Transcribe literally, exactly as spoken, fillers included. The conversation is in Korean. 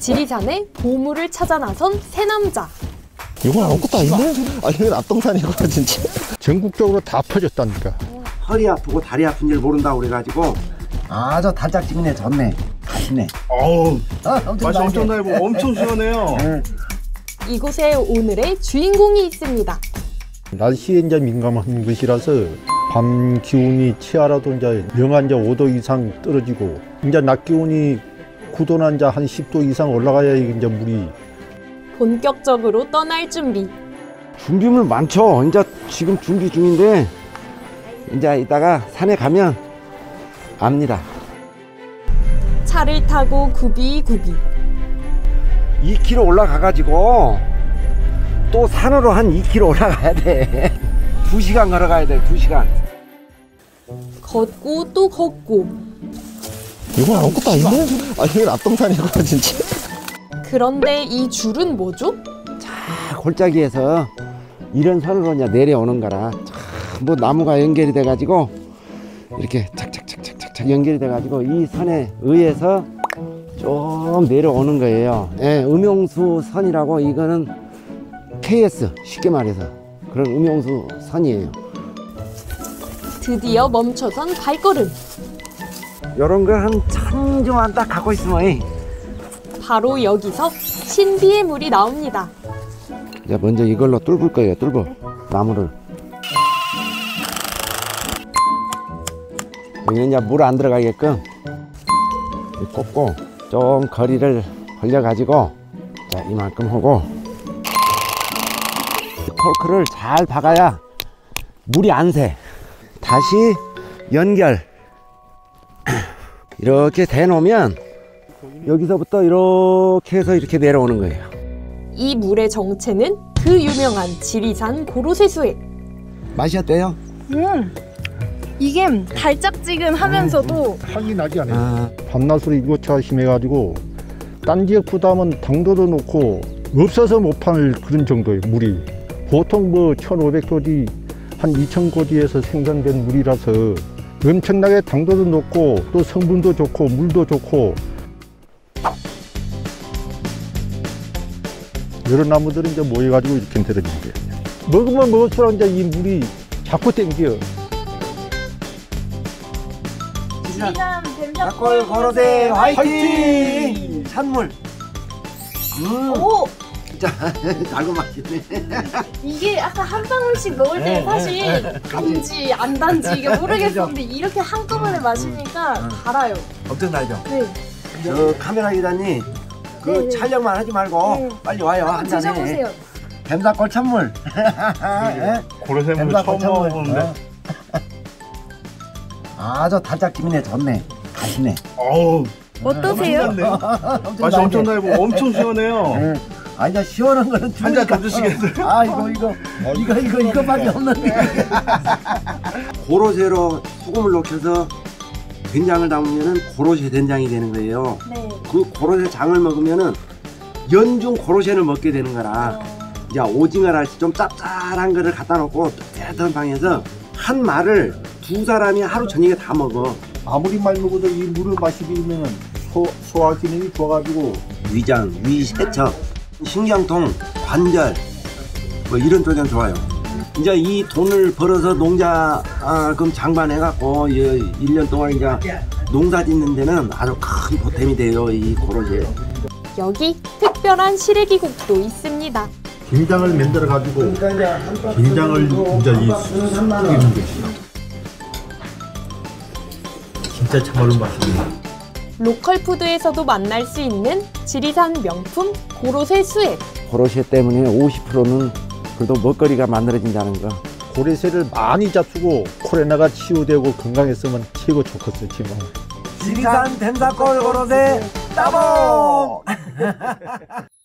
지리산에 보물을 찾아 나선 세 남자. 이건 아무것도 아닌데? 아, 이건 앞동산이구나, 진짜. 전국적으로 다 퍼졌다니까. 허리 아프고 다리 아픈 줄 모른다고 그래가지고 아주 달짝지근해 졌네. 맛있네. 어우, 아, 엄청 맛이 엄청 나네. 달고 엄청 시원해요. 응. 이곳에 오늘의 주인공이 있습니다. 날씨에 이제 민감한 것이라서 밤 기온이 치아라도 이제 영하 이제 오 도 이상 떨어지고 이제 낮 기온이 구 도나 이제 한 십 도 이상 올라가야 이제 물이 본격적으로 떠날 준비. 준비물 많죠. 이제 지금 준비 중인데 이제 이따가 산에 가면 압니다. 차를 타고 구비구비. 이 킬로미터 올라가가지고 또 산으로 한 이 킬로미터 올라가야 돼. 두 시간 걸어가야 돼. 두 시간. 걷고 또 걷고. 이건 아무것도 아닌데? 아, 이건 앞동산이구나, 진짜. 그런데 이 줄은 뭐죠? 자, 골짜기에서 이런 산으로 이제 내려오는 거라 뭐 나무가 연결이 돼가지고 이렇게 착착착착착착 연결이 돼가지고 이 산에 의해서 좀 내려오는 거예요. 예, 음용수 선이라고 이거는 케이에스 쉽게 말해서 그런 음용수 선이에요. 드디어 멈춰선 발걸음. 요런 거 한 천 점만 딱 갖고 있으면 바로 여기서 신비의 물이 나옵니다. 이제 먼저 이걸로 뚫을 거예요. 뚫어 나무를. 여기 이제 물 안 들어가게끔 꽂고 좀 거리를 벌려 가지고 자 이만큼 하고 콜크를 잘 박아야 물이 안 새. 다시 연결 이렇게 대놓으면 여기서부터 이렇게 해서 이렇게 내려오는 거예요. 이 물의 정체는 그 유명한 지리산 고로쇠수액. 맛이 어때요? 음, 이게 달짝지근하면서도 향이 나지 않아요. 아, 밤낮으로 일교차가 심해가지고 딴 지역 부담은 당도도 놓고 없어서 못 파는 그런 정도예요, 물이. 보통 뭐 천오백 도지, 한 이천 고지에서 생산된 물이라서 엄청나게 당도도 높고 또 성분도 좋고 물도 좋고 여러 나무들이 이제 모여가지고 이렇게 내려진 거예요. 먹으면 먹을수록 이제 이 물이 자꾸 땡겨. 지리산 닭골 고로쇠 화이팅! 산물. 음, 오! 진짜 달고 맛있네. 이게 아까 한 방울씩 먹을 때 사실 단지 안 단지 이게 모르겠었는데 이렇게 한꺼번에 마시니까 달아요. 엄청 달죠? 네. 저 카메라 기자님 그 네, 네. 촬영만 하지 말고 네. 빨리 와요. 한번 한 잔에. 드셔보세요. 뱀사골 찬물. 고래샘물 뱀사골 처음 먹어보는데. 아주 달짝지근해 졌네. 맛있네. 어우, 어떠세요? 엄청 달네요. 맛이 엄청 달고 엄청 시원해요. 네. 아 이제 시원한 거는 한 잔 더 드시겠어요? 아 이거 이거 이거 이거 이거밖에 없는데. 고로쇠로 소금을 녹여서 된장을 담으면은 고로쇠 된장이 되는 거예요. 네. 그 고로쇠 장을 먹으면은 연중 고로쇠를 먹게 되는 거라 이제 오징어랄 좀 짭짤한 거를 갖다 놓고 따뜻한 방에서 한 말을 두 사람이 하루 저녁에 다 먹어. 아무리 많이 먹어도 이 물을 마시면 소, 소화 기능이 좋아가지고 위장, 위 세척, 신경통, 관절 뭐 이런 쪽엔 좋아요. 이제 이 돈을 벌어서 농자금 장반해갖고 일 년 동안 이제 농사 짓는 데는 아주 큰 보탬이 돼요, 이 고로쇠. 여기 특별한 시래기국도 있습니다. 김장을 만들어가지고 김장을 이제 이 끓이는 것이요. 진짜 참말로 맛있네요. 로컬 푸드에서도 만날 수 있는 지리산 명품 고로쇠 수액. 고로쇠 때문에 오십 퍼센트는 그래도 먹거리가 만들어진다는 거. 고래새를 많이 잡수고 코로나가 치유되고 건강했으면 최고 좋겠어요, 지금. 지리산 뱀사골 고로쇠 따봉!